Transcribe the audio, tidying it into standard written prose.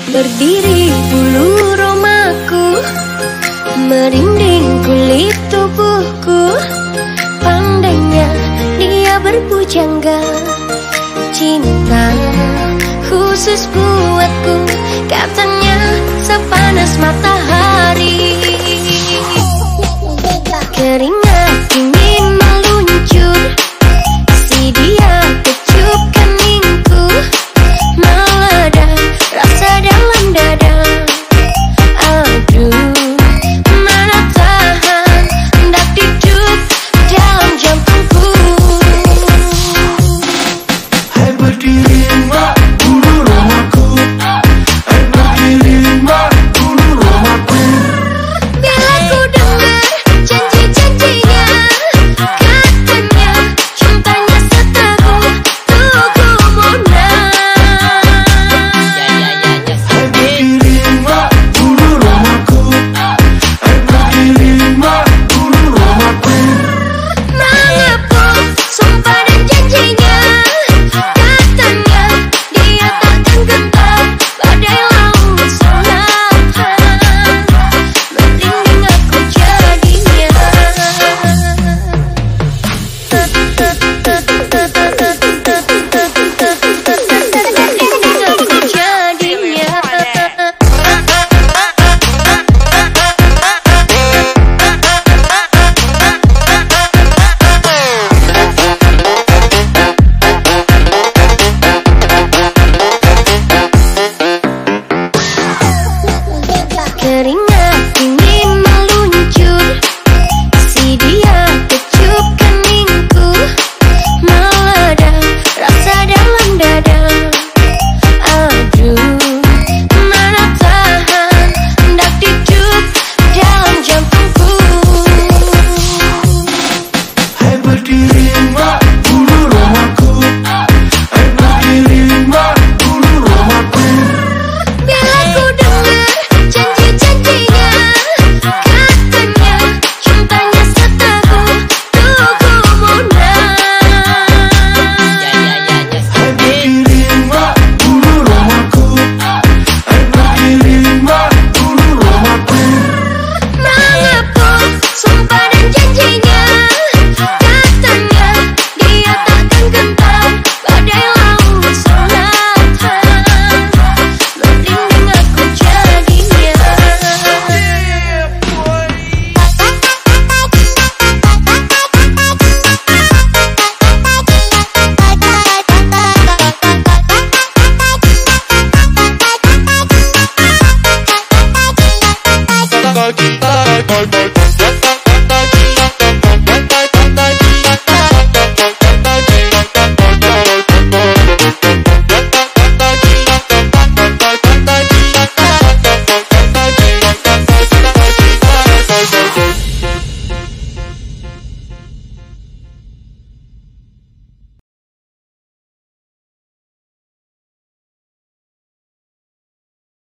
Berdiri bulu romaku, merinding kulit tubuhku. Pandainya dia berpujangga, cinta khusus buatku. Katanya sepanas matahari. Keringat ingin meluncur, si dia kecup keningku. Meledak rasa dalam dada. Aduh, mana tahan, hendak duduk dalam jantungku. Hai berdiri mbak, bulu romaku. Hai berdiri mbak, bulu romaku. Bila ku dengar janji-janjinya, katanya cintanya seteguh tugu mona. Hai berdiri mbak, bulu romaku. Hai berdiri mbak, bulu romaku. Mengepung sumpah dan janjinya, katanya dia takkan gentar badai laut selatan. Merinding aku jadinya. Merinding aku jadinya. Keringat ingin meluncur, si dia kecup keningku. Meledak rasa dalam dada. Aduh, mana tahan, hendak duduk dalam jantungku. Hai berdiri mbak, bulu romaku. Hai berdiri mbak, bulu romaku. Bila ku dengar janji-janjinya, katanya cintanya seteguh tugu mona. Hai berdiri mbak, bulu romaku. Hai berdiri mbak, bulu romaku. Mengepung sumpah dan janjinya, katanya dia takkan gentar badai laut selatan. Merinding aku jadinya. Bye.